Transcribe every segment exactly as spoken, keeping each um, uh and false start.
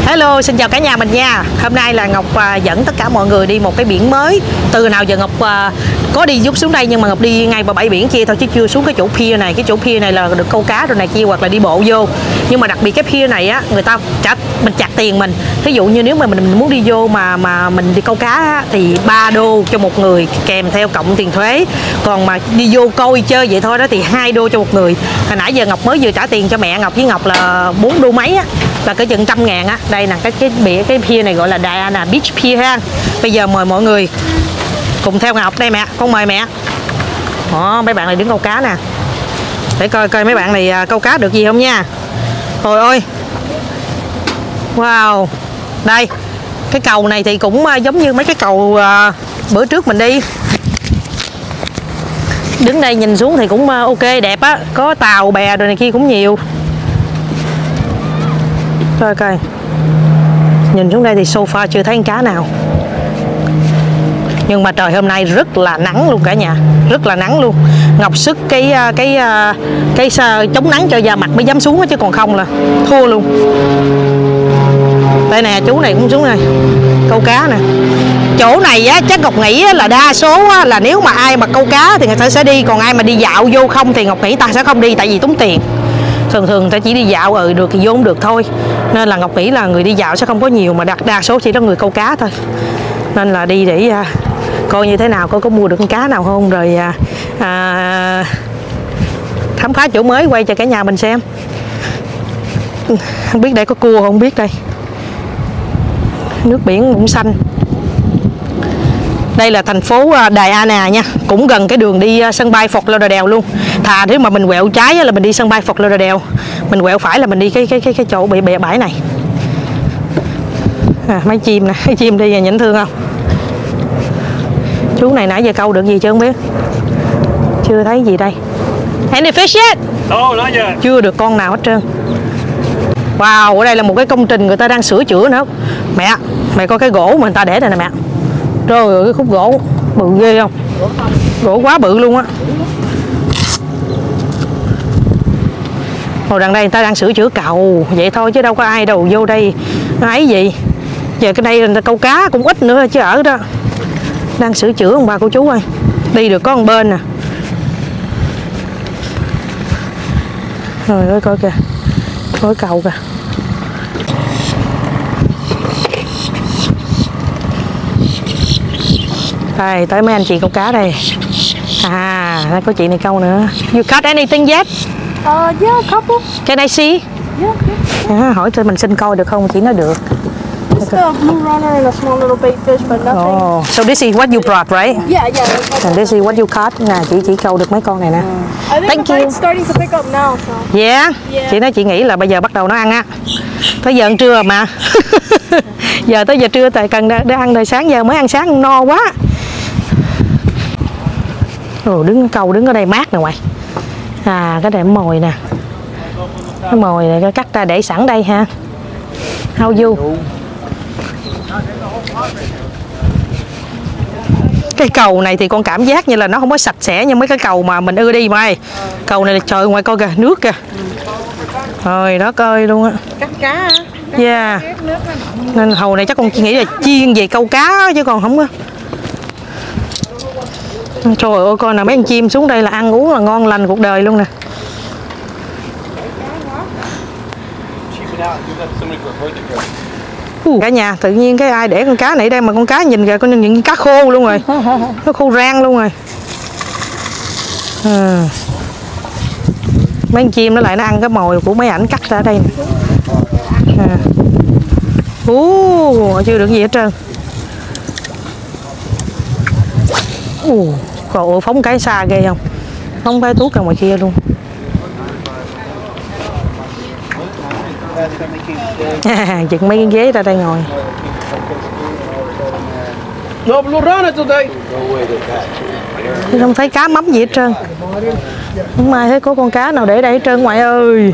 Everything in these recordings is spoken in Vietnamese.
Hello, xin chào cả nhà mình nha. Hôm nay là Ngọc à, dẫn tất cả mọi người đi một cái biển mới. Từ nào giờ Ngọc à, có đi giúp xuống đây nhưng mà Ngọc đi ngay vào bãi biển kia thôi chứ chưa xuống cái chỗ pier này. Cái chỗ pier này là được câu cá rồi này kia hoặc là đi bộ vô. Nhưng mà đặc biệt cái pier này á, người ta trả mình chặt tiền mình. Ví dụ như nếu mà mình muốn đi vô mà mà mình đi câu cá á, thì ba đô cho một người kèm theo cộng tiền thuế. Còn mà đi vô coi chơi vậy thôi đó thì hai đô cho một người. Hồi nãy giờ Ngọc mới vừa trả tiền cho mẹ Ngọc với Ngọc là bốn đô mấy á, là cái chừng trăm ngàn á. Đây nè, cái cái bìa cái pier này gọi là Diana Beach Pier ha. Bây giờ mời mọi người cùng theo Ngọc đây mẹ, con mời mẹ. Đó, mấy bạn này đứng câu cá nè. Để coi coi mấy bạn này câu cá được gì không nha. Trời ơi. Wow. Đây. Cái cầu này thì cũng giống như mấy cái cầu uh, bữa trước mình đi. Đứng đây nhìn xuống thì cũng ok, đẹp á, có tàu bè rồi này kia cũng nhiều. Coi coi. Nhìn xuống đây thì sofa chưa thấy con cá nào. Nhưng mà trời hôm nay rất là nắng luôn cả nhà, rất là nắng luôn. Ngọc sức cái cái cái, cái chống nắng cho da mặt mới dám xuống chứ còn không là thua luôn. Đây nè, chú này cũng xuống này câu cá nè. Chỗ này á, chắc Ngọc nghĩ là đa số á, là nếu mà ai mà câu cá thì người ta sẽ đi, còn ai mà đi dạo vô không thì Ngọc nghĩ ta sẽ không đi, tại vì tốn tiền. Thường thường ta chỉ đi dạo ừ được thì vô không được thôi. Nên là Ngọc nghĩ là người đi dạo sẽ không có nhiều, mà đa, đa số chỉ là người câu cá thôi. Nên là đi để à, coi như thế nào, coi có mua được con cá nào không, rồi à, à, khám phá chỗ mới quay cho cả nhà mình xem. Không biết đây có cua không biết đây. Nước biển cũng xanh. Đây là thành phố Diana nha, cũng gần cái đường đi sân bay Fort Lauderdale luôn. Thà nếu mà mình quẹo trái là mình đi sân bay Fort Lauderdale, mình quẹo phải là mình đi cái cái cái cái chỗ bị bè bãi này. À, mấy chim nè, mấy chim đi nhìn thương không? Chú này nãy giờ câu được gì chưa không biết? Chưa thấy gì đây. Any fish yet? No, not yet. Chưa được con nào hết trơn. Wow, ở đây là một cái công trình người ta đang sửa chữa nữa. Mẹ, mẹ coi cái gỗ mà người ta để đây nè mẹ. Trời ơi, cái khúc gỗ bự ghê không? Gỗ quá bự luôn á. Hồi đằng đây người ta đang sửa chữa cầu vậy thôi chứ đâu có ai đâu vô đây ấy gì. Giờ cái đây người ta câu cá cũng ít nữa chứ ở đó. Đang sửa chữa ông bà cô chú ơi. Đi được có một bên nè. Trời ơi coi kìa. Coi cầu kìa. Đây, tới mấy anh chị câu cá đây. À, đây có chị này câu nữa. You caught anything yet? Uh, yeah, a couple. Can I see? Yeah, yeah. À, hỏi thôi mình xin coi được không? Chị nói được. Just a blue runner and a small little bait fish, but nothing. Oh, so this is what you brought, right? Yeah, yeah. And this is what you caught. Nè, chị chỉ câu được mấy con này nè. I think Thank the you. bite's starting to pick up now. So. Yeah. Yeah. Chị nói chị nghĩ là bây giờ bắt đầu nó ăn á. Tới giờ ăn trưa mà. Giờ tới giờ trưa tại cần để ăn đời sáng, giờ mới ăn sáng no quá. Ồ, đứng câu đứng ở đây mát nè ngoài. À, cái này mồi nè. Cái mồi này cái cắt ra để sẵn đây ha. How you? Cái cầu này thì con cảm giác như là nó không có sạch sẽ như mấy cái cầu mà mình ưa đi mai. Cầu này là trời ngoài coi kìa, nước kìa. Trời đất ơi luôn á. Cắt cá hả? Yeah. Nên hầu này chắc con chỉ nghĩ là chiên về câu cá chứ còn không có. Trời ơi coi nè, mấy con chim xuống đây là ăn uống là ngon lành cuộc đời luôn nè. Cả nhà tự nhiên cái ai để con cá này đây mà con cá nhìn kìa, con nhìn cá khô luôn rồi. Nó khô rang luôn rồi. À. Mấy con chim nó lại nó ăn cái mồi của mấy ảnh cắt ra đây nè. À. Ú, chưa được gì hết trơn. Ú, cậu phóng cái xa ghê không? Phóng cái tuốt ra ngoài kia luôn. Dựng mấy cái ghế ra đây ngồi. Không thấy cá mắm gì hết trơn. Không ai thấy có con cá nào để đây hết trơn ngoại ơi.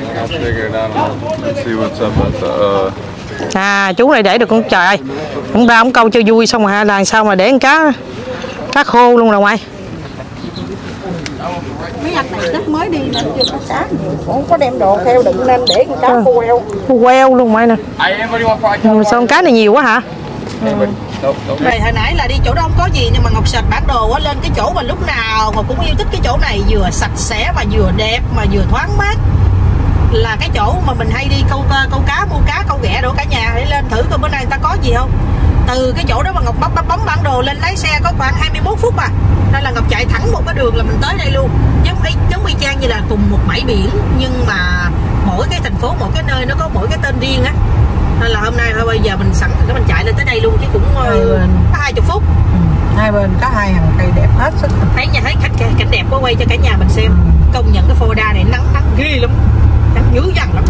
À, chú này để được con trời. Ông ra ông câu cho vui xong rồi là sao mà để con cá cá khô luôn rồi ngoại. mấy anh này chắc mới đi nên chưa có cá nhiều, không có đem đồ theo đựng nên để con cá ừ. khô queo. Queo luôn mày nè. Ừ, sao con cá này nhiều quá hả? Ừ. Này, hồi nãy là đi chỗ đó không có gì nhưng mà Ngọc search bản đồ á, lên cái chỗ mà lúc nào Ngọc cũng yêu thích cái chỗ này, vừa sạch sẽ mà vừa đẹp mà vừa thoáng mát, là cái chỗ mà mình hay đi câu câu cá, mua cá, câu ghẹ đồ cả nhà. Để lên thử coi bữa nay người ta có gì không. Từ cái chỗ đó mà Ngọc bấm bấm bấm bản đồ lên, lái xe có khoảng hai mươi mốt phút à, nên là Ngọc chạy thẳng một cái đường là mình tới đây luôn. Giống y giống y chang như là cùng một bãi biển nhưng mà mỗi cái thành phố, mỗi cái nơi nó có mỗi cái tên riêng á. Nên là hôm nay thôi bây giờ mình sẵn cái mình chạy lên tới đây luôn chứ cũng uh, có hai chục phút. Ừ. Hai bên có hai hàng cây đẹp hết sức. Thấy nhà thấy cảnh, cảnh đẹp quá, quay cho cả nhà mình xem. Ừ. Công nhận cái Florida này nắng nắng ghê lắm, nắng dữ dằn lắm.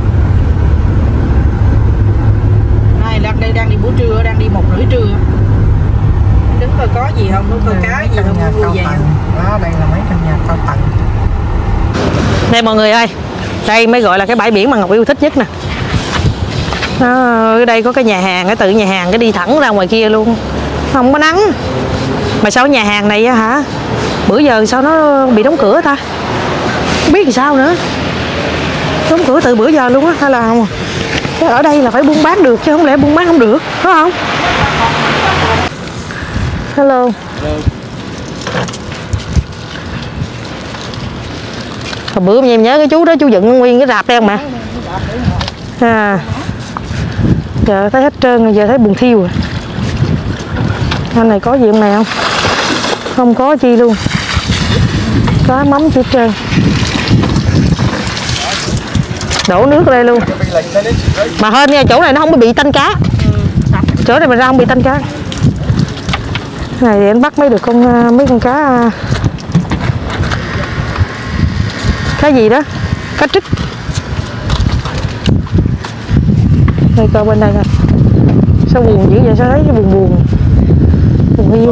Này đang đây đang đi buổi trưa, đang đi một rưỡi trưa. Đứng coi có gì không, có coi cá gì không, mua về. Đó, đây là mấy căn nhà cao tầng. Đây mọi người ơi, đây mới gọi là cái bãi biển mà Ngọc yêu thích nhất nè. Đó, ở đây có cái nhà hàng, cái tự nhà hàng cái đi thẳng ra ngoài kia luôn, không có nắng. Mà sao nhà hàng này á hả, bữa giờ sao nó bị đóng cửa ta, không biết làm sao nữa, đóng cửa từ bữa giờ luôn á, hay là cái ở đây là phải buôn bán được chứ không lẽ buôn bán không được, phải không? Hello. Hello. Hồi bữa em nhớ cái chú đó, chú dựng nguyên cái rạp đây không mà. À. Giờ thấy hết trơn, giờ thấy buồn thiêu rồi. Anh này có gì hôm này không? Không có chi luôn. Cá mắm chỉ trơn. Đổ nước ở đây luôn. Mà hên nha, chỗ này nó không có bị tanh cá. Chỗ này mình ra không bị tanh cá. Này thì anh bắt mấy được con mấy con cá cá gì đó, cá trích. Đây coi bên đây nè, sao buồn dữ vậy, sao thấy buồn buồn buồn yêu.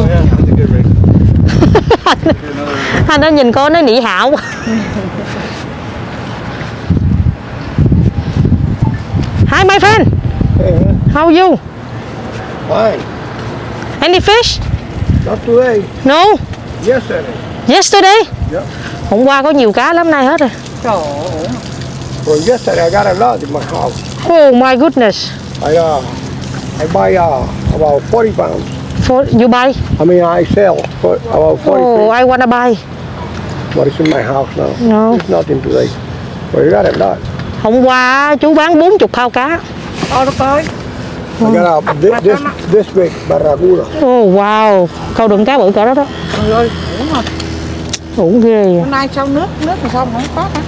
Anh nó nhìn con nó nị hạo. Hi my friend. Hey, how are you? fine. Any fish? Not today. No. Yesterday. Yesterday? Yep. Hôm qua có nhiều cá lắm, nay hết rồi. Trời ơi. Well, yesterday I got a lot in my house. Oh my goodness. I uh, I buy uh, about forty pounds. For you buy? I mean I sell for about forty. Oh, fish. I wanna buy. But it's in my house now. No. It's nothing today. Well, you got a lot. Hôm qua chú bán bốn mươi phao cá. Ôi đất ơi. I got a, this, this, this big barracuda. Oh wow. Câu đựng cá bự cỡ đó đó. Trời ơi, uổng rồi. Uổng ghê. Hôm nay sao nước, nước mà sao không có hả?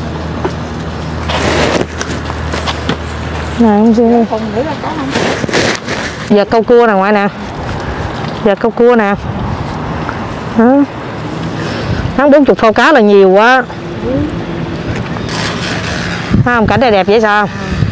Này không chưa. Không nữa là có không? Giờ câu cua nè ngoại nè. Giờ câu cua nè. Hả? Hắn bốn mươi phao cá là nhiều quá. Ừ. Không, cảnh này đẹp vậy sao?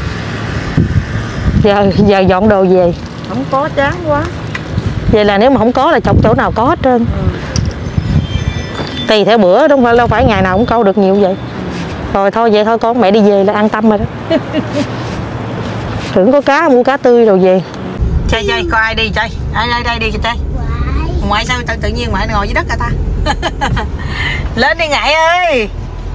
Giờ giờ dọn đồ về. Không có chán quá. Vậy là nếu mà không có là trong chỗ nào có hết trơn. Ừ. Tùy theo bữa, không phải đâu phải ngày nào cũng câu được nhiều vậy. Rồi thôi vậy thôi con mẹ đi về là an tâm rồi đó. Tưởng có cá, mua cá tươi rồi về. Chơi chơi, coi ai đi chơi. Ai đây đây đi cho chơi. Ngoại sao tự, tự nhiên ngoại ngồi dưới đất hả ta? Lên đi Ngại ơi.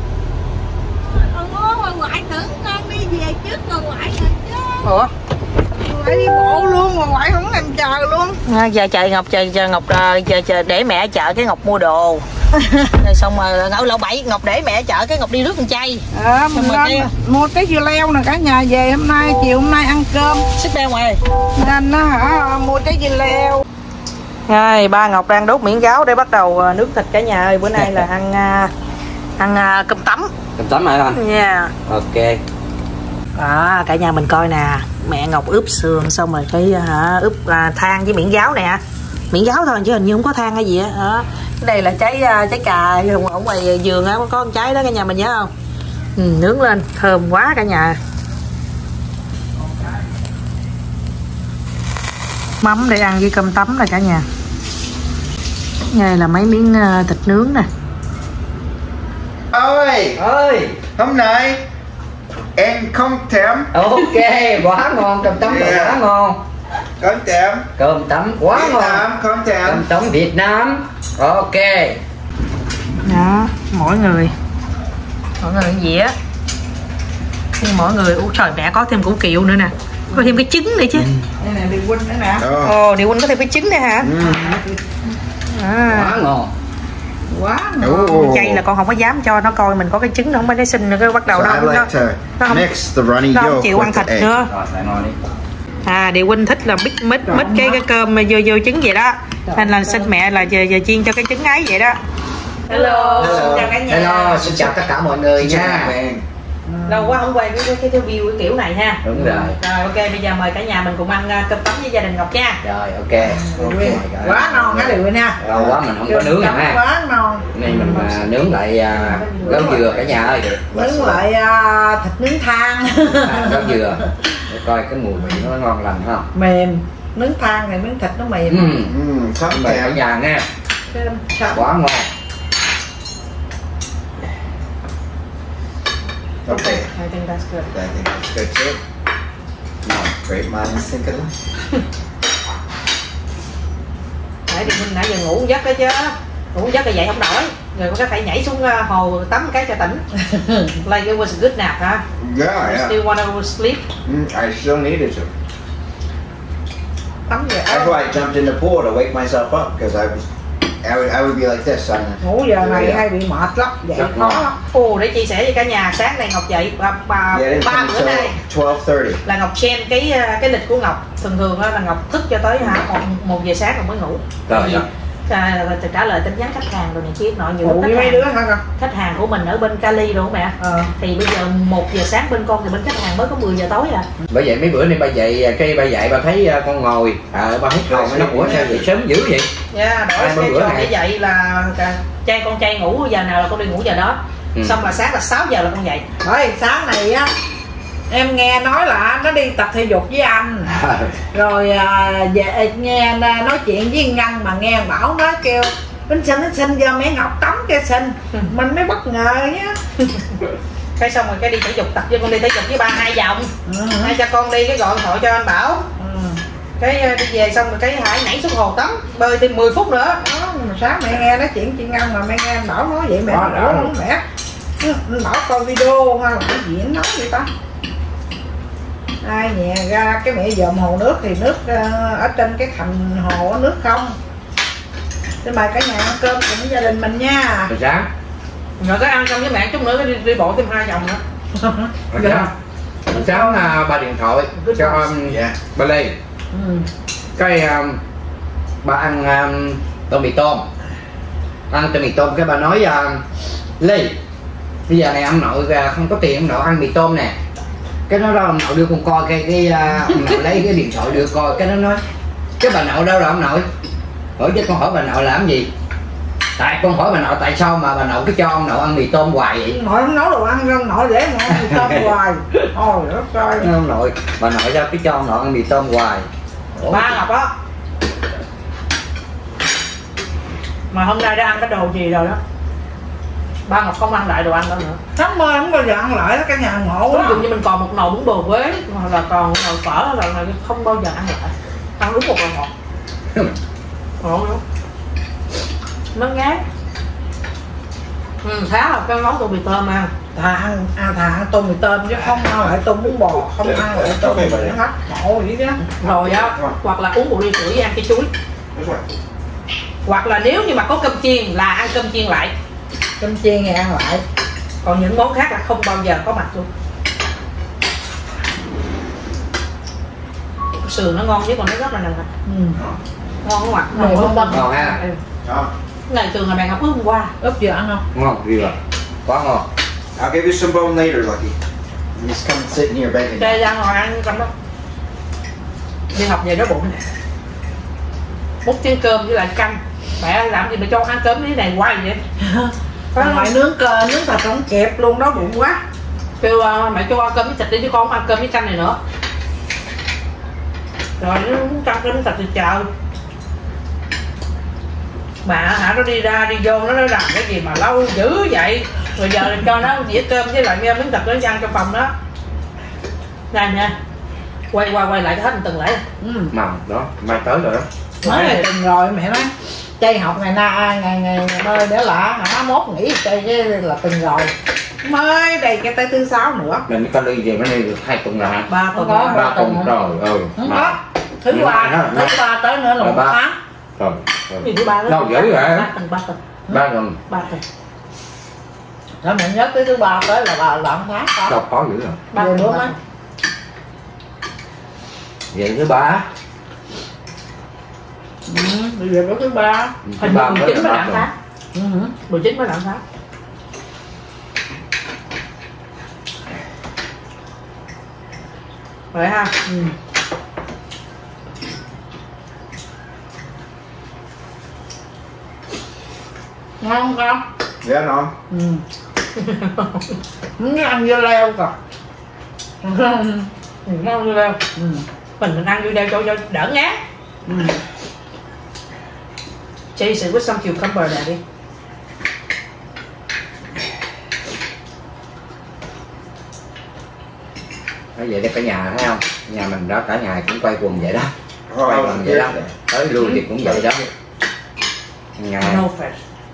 Ủa, ngoại tưởng con đi về trước rồi ngoại rồi chứ. Ủa? Ngoại đi bộ luôn mà ngoại không làm chờ luôn. À, giờ chờ Ngọc chờ, chờ Ngọc chờ, chờ để mẹ chợ cái Ngọc mua đồ. Rồi xong rồi ngẫu lậu bậy Ngọc để mẹ chợ cái Ngọc đi rước con chay. À, mình cái... mua cái dưa leo nè cả nhà về hôm nay chiều hôm nay ăn cơm. Xích đeo ngoài. Nên nó hả mua trái dưa leo. Rồi ba Ngọc đang đốt miếng gáo để bắt đầu nướng thịt cả nhà ơi. Bữa nay là ăn ăn cơm tấm. Cơm tấm hả anh? Nha. Yeah. Ok. Đó, cả nhà mình coi nè, mẹ Ngọc ướp xương xong rồi cái hả ướp à, than với miếng gáo nè, miếng gáo thôi chứ hình như không có than hay gì á. Đó. Cái này là trái trái cà ở ngoài vườn á, có con trái đó cả nhà mình nhớ không? Ừ, nướng lên thơm quá cả nhà. Mắm để ăn với cơm tấm nè cả nhà. Đây là mấy miếng thịt nướng nè. Ơi ơi hôm nay em không thèm. Ok, quá ngon, cơm tấm yeah. Quá ngon. Không thèm. Cơm tấm quá Việt ngon. Nam không thèm. Cơm tấm Việt Nam. Ok. Đó. Mỗi người mỗi người một dĩa. Nhưng mỗi người ủa trời mẹ có thêm củ kiệu nữa nè, có thêm cái trứng nữa chứ. Đây nè điều huynh nữa nè. Ồ, điều huynh có thêm cái trứng nữa hả? Mm. À. Quá ngon. Quá ngon. Oh. Chay là con không có dám cho nó coi mình có cái trứng, nó không có để xin nữa, cái bắt đầu So nó I nó, like to nó không, mix the runny nó không yolk chịu ăn with the thịt egg. nữa. Rồi, lại ngồi đi. À, điều huynh thích là mix mix mix cái cái cơm mà vô vô trứng vậy đó, nên là xin mẹ là giờ giờ chiên cho cái trứng ấy vậy đó. Hello, xin chào cả nhà. Hello, xin chào tất cả mọi người nha. Lâu quá không quay cái cái, cái view cái kiểu này ha. Đúng rồi. Rồi ok, bây giờ mời cả nhà mình cùng ăn uh, cơm tấm với gia đình Ngọc nha. Rồi, ok. Okay. Quá ngon hả điều huynh ha. Lâu quá mình không có nướng rồi ha. Quá ngon. Nên mình à, nướng lại à, gáo dừa cả nhà ơi. Nướng lại uh, thịt nướng than. À, gáo dừa. Để coi cái mùi vị nó ngon lành không? Mềm. Nướng than thì nướng thịt nó mềm. Ừ. Mm, top Mời cả down. nhà nha. Sao? Quá ngon. Okay. I think that's good. I think that's good too. No, great minds think alike. Nãy thì Minh nãy giờ ngủ giấc đó chứ, ngủ giấc là dậy không nổi, rồi con có thể nhảy xuống uh, hồ tắm cái cho tỉnh. Like it was a good nap hả? Yeah, You yeah. still wanna go sleep? Mm, I still needed to. Tắm về. That's why I jumped in the pool to wake myself up because I was, I would, I would be like this on the. Ngủ giờ này Yeah. hay bị mệt lắm, dậy Rất khó ngon. lắm. Ồ, để chia sẻ với cả nhà, sáng nay Ngọc dậy ba ba, Yeah, it ba didn't bữa come nay until twelve thirty. là Ngọc xem cái uh, cái lịch của Ngọc. Thường thường á là Ngọc thức cho tới hả một một giờ sáng rồi mới ngủ. Rồi, Tại vì, rồi. à, trả lời tin nhắn khách hàng rồi này kia nọ, nhiều lúc Ngủ với khách mấy hàng đứa hả con? khách hàng của mình ở bên Cali rồi mẹ. Ờ. Thì bây giờ một giờ sáng bên con thì bên khách hàng mới có mười giờ tối à. Bởi vậy mấy bữa nay ba dậy cái ba dậy ba thấy à, con ngồi à, ba hết hồn nó ủa sao dậy sớm dữ vậy? Dạ, đổi Hai ba schedule bữa như này. vậy là cả- chay con chay ngủ giờ nào là con đi ngủ giờ đó. Ừ. Xong là sáng là sáu giờ là con dậy. Ơi, sáng này á em nghe nói là nó đi tập thể dục với anh. Rồi à, về nghe nói chuyện với Ngân mà nghe bảo nó kêu Binh Sinh, Binh Sinh giờ mẹ Ngọc tắm cái Sinh. Mình mới bất ngờ nhá. Cái xong rồi cái đi thể dục, tập với con đi thể dục với ba hai vòng. Ừ. Hai cha con đi cái gọi điện thoại cho anh Bảo. Ừ. Cái ờ, đi về xong rồi cái Hải nhảy xuống hồ tắm bơi thêm mười phút nữa. Đó, mà sáng mẹ nghe nói chuyện chị Ngân mà mẹ nghe anh Bảo nói vậy mẹ Đó, nói đó. không mẹ. Anh Bảo coi video hay là cái gì anh nói vậy ta? Ai nhẹ ra cái mẹ dòm hồ nước thì nước ờ, ở trên cái thành hồ có nước không. Thế mời cả nhà ăn cơm cùng gia đình mình nha. Rồi sáng. Rồi cái ăn xong với mẹ chút nữa cái đi, đi bộ thêm hai vòng nữa. Rồi sáng. Rồi sáng à, ba điện thoại cho um, Yeah. ba Lê. Ừ. Cái um, ba ăn um, tô mì tôm. Ăn tô mì tôm cái bà nói uh, Lê, bây giờ này ông nội uh, không có tiền ông nội ăn mì tôm nè. Cái nó đó ông nội đưa con coi cái cái uh, ông nội lấy cái điện thoại đưa coi cái nó nói cái bà nội đâu rồi ông nội? Hỏi chứ con hỏi bà nội làm gì? Tại con hỏi bà nội tại sao mà bà nội cứ cho ông nội ăn mì tôm hoài vậy? Nội không nấu đồ ăn đâu, nội để nội mì tôm hoài. Ôi đất ơi. Ông nội, bà nội sao cứ cho ông nội ăn mì tôm hoài? Ủa? Ba Ngọc á. Mà hôm nay đã ăn cái đồ gì rồi đó. Ba Ngọc không ăn lại đồ ăn đâu nữa. Sắp mơ không bao giờ ăn lại đó cả nhà ngộ Ví quá. dụ như mình còn một nồi bún bò Huế hoặc là còn nồi phở là là không bao giờ ăn lại. Ăn đúng một nồi ngọt. Ngon lắm. Nó ngát. Ừ, khá là cái món tô mì tôm ăn. Thà ăn, à, thà ăn tôm mì tôm chứ không ăn lại tôm bún bò, không ăn lại tôm mì nó hết ngộ vậy chứ. Rồi á, hoặc là uống một ly sữa với ăn cái chuối. This one. Hoặc là nếu như mà có cơm chiên là ăn cơm chiên lại. Cơm chiên thì ăn lại. Còn những món khác là không bao giờ có mặt luôn. Sườn nó ngon chứ còn nó rất là nồng. Ừ. Ngon không ạ? Ngon không bông. Ngon ha. Oh, Ngày thường là bạn Ngọc ướp hôm qua. Ướp vừa ăn không? Ngon ghê rồi. Quá ngon. I'll give you some bone later, Lucky. You just come sit in your bed and Chơi ra ngồi ăn trong đó. Đi học về đói bụng. Múc chén cơm với lại canh. Mẹ làm gì mà cho ăn cơm cái này hoài vậy? Còn ngoại nướng cờ, nướng thịt không kẹp luôn đó bụng quá. Kêu uh, mẹ cho ăn cơm với thịt đi chứ con không ăn cơm với canh này nữa. Rồi nó muốn ăn cơm với thịt thì chờ. Mà hả nó đi ra đi vô nó nói làm cái gì mà lâu dữ vậy. Rồi giờ cho nó dĩa cơm với lại miếng thịt nó ăn trong phòng đó. Này nha. Quay qua quay lại cho hết một từng lại. Ừ. Mầm đó, mai tới rồi đó. Mới này từng rồi mẹ nói chơi học ngày na ngày ngày ngày bơi để lạ hả mốt nghỉ chơi cái là từng rồi mới đây cái tới thứ sáu nữa. Mình có đi về mới đi được hai tuần là Ba tuần ba, ba tuần tuần rồi. Ừ. Không Mà- có. Thứ Nhưng ba mà nó- thứ ba tới nữa là Rồi một ba. tháng. Rồi. rồi. Gì thứ ba đó? Đâu dữ vậy? Ba tuần, ba tuần, Ba tuần. ba tuần. Đó mẹ nhớ tới thứ ba tới là bà là một tháng có. Đâu khó dữ rồi. Ba Về tuần, nữa ba mấy. tuần. Vậy thứ ba. Ừ, bây giờ có thứ ba. Thứ Hình ba như mới mười chín là mới ba lãng tuần. tháng. Ừ. hử. mười chín mới lãng tháng. Vậy ha. Ừ. Ngon không? Yeah, no. Ừ. Muốn ăn dưa leo kìa. Ừ, ngon như leo. Ừ. Mình mình ăn vô đeo cho cho đỡ ngán. Ừ. Chase it with some cucumber nè đi. Nói vậy đó cả nhà thấy không? Nhà mình đó cả nhà cũng quay quần vậy đó. Oh, Quay I was quần a vậy kid. đó. Tới lui thì cũng vậy đó. Ngày No fresh.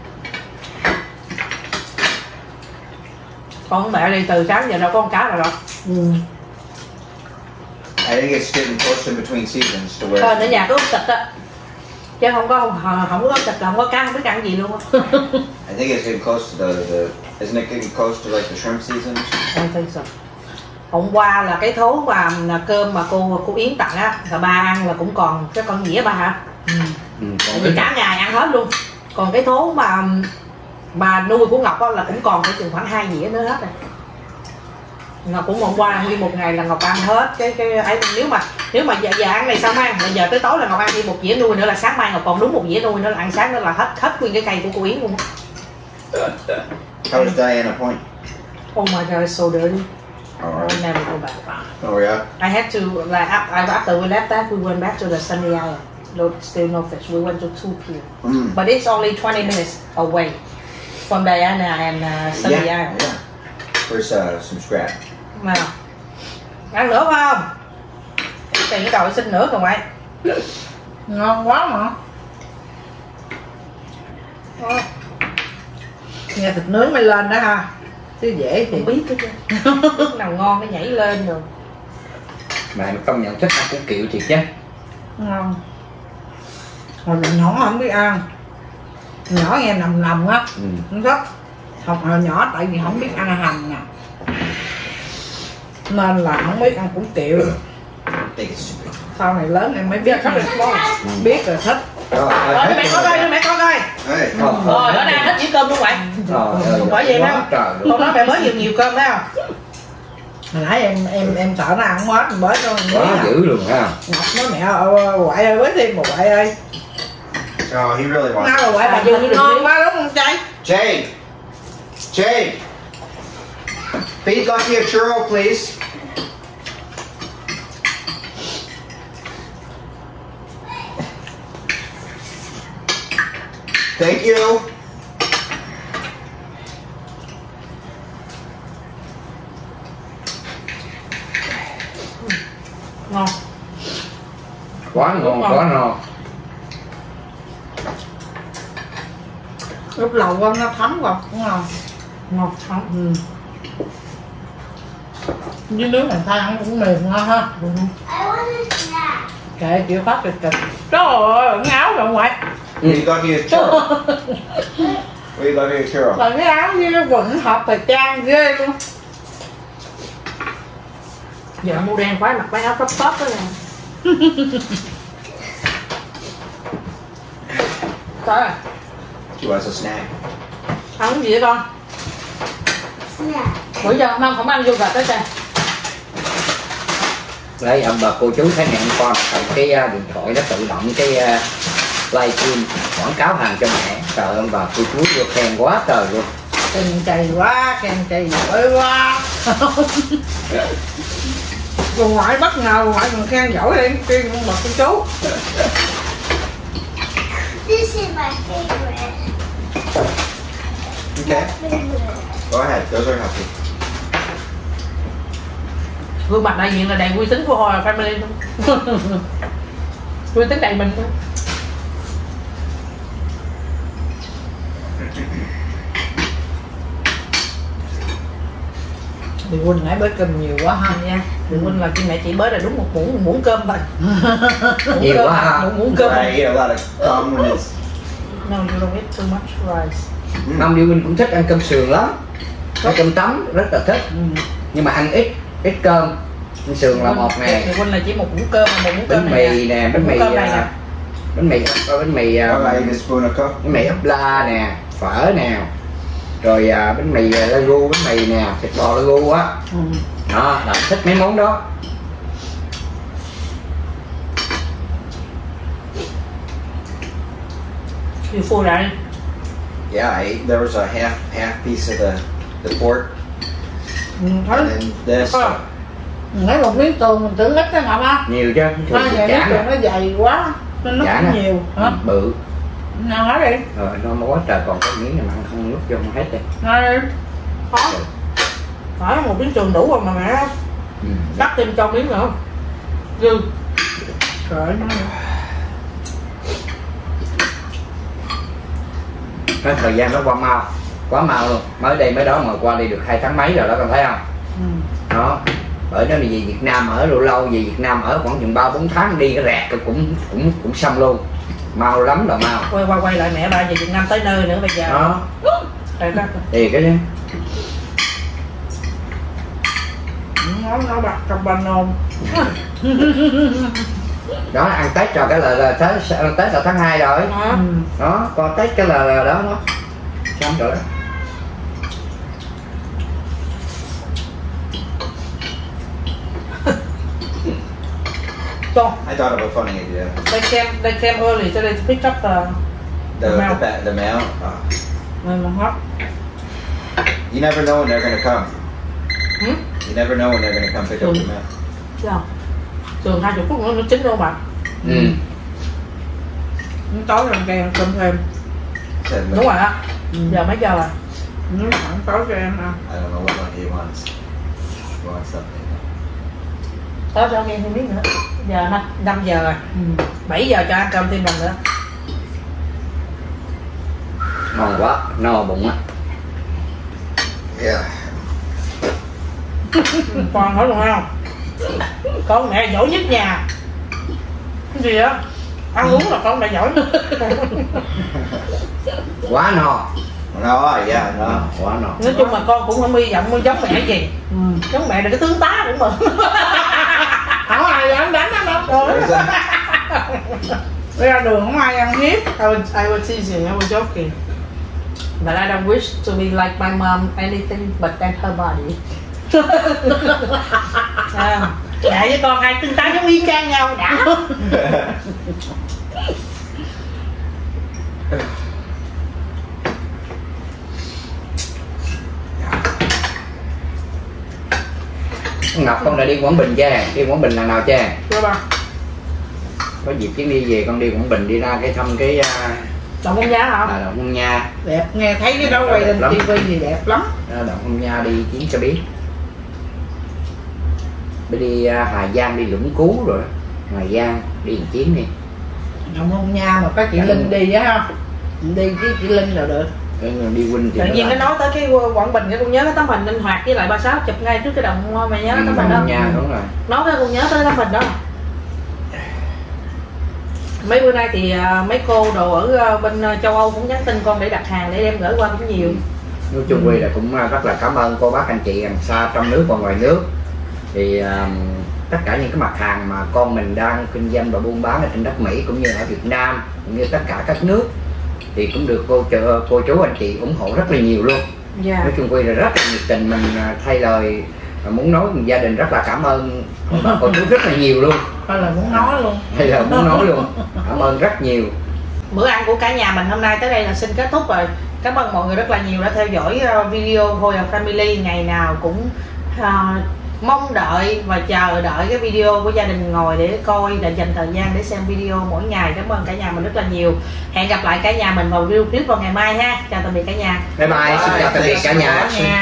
Con mẹ đi từ sáng giờ đâu có con cá nào đâu. Ừ. I think it's getting close in between seasons to where. Thôi ở nhà có thịt á. Chứ không có không, không có thịt, không có cá, không biết ăn gì luôn á. I think it's getting close to the, the. Isn't it getting close to like the shrimp season? Em thấy sao? Hôm qua là cái thố mà là cơm mà cô cô Yến tặng á, là ba ăn là cũng còn cái con dĩa ba hả? Ừ. ừ, Tại còn vì cái cả ngày ăn hết luôn. Còn cái thố mà bà nuôi của Ngọc á là cũng còn phải chừng khoảng hai dĩa nữa hết rồi. Ngọc cũng hôm qua nguyên một ngày là Ngọc ăn hết cái cái ấy, nếu mà nếu mà giờ, giờ ăn này xong ăn, bây giờ tới tối là Ngọc ăn thêm một dĩa nuôi nữa là sáng mai Ngọc còn đúng một dĩa nuôi nữa là ăn sáng nữa là hết hết nguyên cái cây của cô Yến luôn. How was Diana Point? Oh my god, it's so dirty. All I right. never go back. Oh yeah. I had to like af- after we left that we went back to the Sunny Island. No, still no fish. We went to two pier, Mm. but it's only twenty minutes away from Diana and uh, Sunny Yeah. Island. Yeah. Where's uh, some scrap? Nào, ăn nữa phải không? Tiền cái đầu xin nữa còn vậy. Ngon quá mà. Ờ. Nghe thịt nướng mới lên đó ha. Chứ dễ thì Không biết cái chứ. Lúc nào ngon nó nhảy lên rồi. mà công nhận thích ăn củ kiệu thiệt chứ. ngon. Hồi nhỏ không biết ăn. Nhỏ nghe nằm nằm á. Ừ. Không thích. Học hồi nhỏ tại vì không biết ăn hành nè. Nên là không biết ăn củ kiệu. I think it's stupid. Sau này lớn em mới biết rồi. Biết rồi thích. Oh, Rồi I đưa mẹ con coi, đưa mẹ con coi. Hey. Rồi ở đây hết chỉ cơm luôn vậy. Trời ơi, Không phải vậy quá đâu. trời luôn. Con nói mẹ mới nhiều nhiều cơm thấy không? Hồi nãy em em em sợ nó ăn không hết, bới cho mình Quá dữ luôn ha. Ngọc nói mẹ ơi, quậy ơi, bới thêm một quậy ơi. Oh, he really wants. Nào là quậy bà dừng ngon quá đúng không trai? Jade. Jade. Feed Lucky a churro, please. Thank you. Ngon. Quá ngon, quá ngon. Lúc đầu con nó thấm vào cũng ngon. Ngon ngon. Ừ. Với nước này than cũng mềm ngon ha. I want a snack. Kệ chịu phát kịch kịch. Trời ơi, ngáo rồi ngoại. Feed Lucky a churro. Feed Lucky a churro. Là cái áo với cái quần hợp thời trang ghê luôn. Giờ mua đen quá mặc cái áo top top đó nè. Trời ơi, She wants a snack. ăn cái gì vậy con? Snack. Bữa giờ không không ăn vô gạch đó cha. Lấy ông bà cô chú thấy ngày hôm qua cầm cái uh, điện thoại nó tự động cái uh, livestream quảng cáo hàng cho mẹ. Trời ơi, ông bà cô chú vô khen quá trời luôn. Khen chày quá, khen chày giỏi quá. Rồi ngoại bất ngờ, ngoại còn khen giỏi lên, khen bà cô chú. This is my favorite. Okay. Favorite. Go ahead. Those are healthy. Gương mặt đại diện là đầy uy tín của Hòa Family luôn. Uy tín đầy mình luôn. Chị Huynh nãy bới cơm nhiều quá ha nha. Chị Huynh là khi mẹ chị bới là đúng một muỗng muỗng cơm thôi. Muỗng Nhiều cơm, quá ha. Muỗng, muỗng cơm. I eat a lot of cum when it's. No, you don't eat too much rice. Ông Điêu Huynh cũng thích ăn cơm sườn lắm, ăn cơm tấm rất là thích, Ừ. nhưng mà ăn ít ít cơm. Cơm sườn là một nè, Chị Huynh là chỉ một muỗng cơm mà một muỗng cơm bánh này mì nè, bánh Muỗng mì cơm này à, nè. bánh mì có bánh mì à, I eat a spoon of cum. bánh mì ốp la nè, phở nè, rồi à, bánh mì lagu, bánh mì nè, thịt bò lagu á, Ừ. đó là thích mấy món đó. You full right? Yeah, I ate. There was a half half piece of the the pork, Ừ, thấy. and then this. Ờ. Lấy một miếng tường mình tưởng ít cái ngọc ha. Nhiều chứ, thường Hai thì miếng chán tường nè, nó dày quá nên nó chán cũng nè. nhiều. Hả? Bự, Nào nói đi. rồi nó quá trời, còn có miếng này mà ăn không lúc vô không hết đi. Nói đi. Khó. Phải một miếng tường đủ rồi mà mẹ Ừ. cắt thêm cho miếng nữa. Dư. Trời ơi. Cái thời gian nó qua mau, quá mau luôn. Mới đây mới đó mà qua đi được hai tháng mấy rồi đó, con thấy không? Ừ. Đó, bởi nó đi về Việt Nam ở lâu lâu, về Việt Nam ở khoảng chừng ba bốn tháng đi cái rẹt cũng cũng cũng xong luôn, mau lắm là mau. Quay qua quay lại mẹ ba về Việt Nam tới nơi nữa bây giờ. Đó, Đây đó. thì cái Món nó bạc trong ban nôm. đó ăn Tết rồi cái là, là Tết ăn Tết là tháng hai rồi. Đó. Đó, còn Tết cái là, là đó đó, xong rồi đó. Cho. I thought of a funny idea. They came they came early so they pick up the The The the, mail. ba- the mail. Uh, người mà hot. you never know when they're gonna come. Ừ? You never know when they're gonna come pick up the mail. Sao? Thường hai chục phút nữa nó chín đâu mà. Ừ. Nó tối rồi kêu cơm thêm. Said, Đúng rồi á. Giờ mấy giờ rồi? Nó khoảng tối cho em à. I don't know what one he wants. He wants something. Tối cho em thêm miếng nữa. Giờ năm năm giờ rồi. Bảy giờ cho ăn cơm thêm lần nữa. Ngon quá, no bụng á. Yeah. Còn hỏi luôn không? Con mẹ giỏi nhất nhà. Cái gì á? Ăn uống là con mẹ giỏi. Quá no. No, yeah, no. Quá no. Nói chung mà con cũng không hy vọng muốn giống mẹ gì. Giống mẹ là cái tướng tá của mình. Không ai dám đánh nó đâu. There's a- Đi ra đường không ai ăn hiếp. I was, I was teasing, I was joking. But I don't wish to be like my mom anything but than her body. À, mẹ với con hai tương tác giống y chang nhau đã. Ngọc con đã đi Quảng Bình chưa? Đi Quảng Bình là nào chưa? Chưa ba. Có dịp chuyến đi về con đi Quảng Bình đi ra cái thăm cái uh, Động Phong Nha hả? là Động Phong Nha. Đẹp, nghe thấy cái đó quay lên Lắm. tivi thì đẹp lắm. Đó, Động Phong Nha đi chuyến cho biết. Mới đi uh, Hà Giang đi Lũng Cú rồi đó. Hà Giang đi một chuyến đi. Động Phong Nha mà có chị Linh đi á ha. Đi với chị Linh là được. Cái đi huynh thì Tự nhiên nó là- nói tới cái Quảng Bình cái con nhớ cái tấm hình Linh Hoạt với lại ba sáu chụp ngay trước cái động, mày nhớ cái Ừ, tấm Động hình đó. Phong Nha đúng rồi. Nói cái con nhớ tới tấm hình đó. Mấy bữa nay thì à, mấy cô đồ ở à, bên à, châu Âu cũng nhắn tin con để đặt hàng để đem gửi qua cũng nhiều. Nói chung quy là cũng uh, rất là cảm ơn cô bác anh chị gần xa trong nước và ngoài nước. Thì uh, tất cả những cái mặt hàng mà con mình đang kinh doanh và buôn bán ở trên đất Mỹ cũng như ở Việt Nam cũng như tất cả các nước thì cũng được cô trợ, cô chú anh chị ủng hộ rất là nhiều luôn. Dạ. Nói chung quy là rất là nhiệt tình, mình uh, thay lời uh, muốn nói cùng gia đình rất là cảm ơn bà cô chú rất là nhiều luôn. Thôi là muốn nói luôn. Hay là muốn nói luôn, cảm ơn rất nhiều. Bữa ăn của cả nhà mình hôm nay tới đây là xin kết thúc rồi. Cảm ơn mọi người rất là nhiều đã theo dõi uh, video Hồi Family. Ngày nào cũng uh, mong đợi và chờ đợi cái video của gia đình ngồi để coi, để dành thời gian để xem video mỗi ngày. Cảm ơn cả nhà mình rất là nhiều. Hẹn gặp lại cả nhà mình vào video clip vào ngày mai ha. Chào tạm biệt cả nhà. Bye bye, xin chào tạm biệt cả nhà. Cả nhà.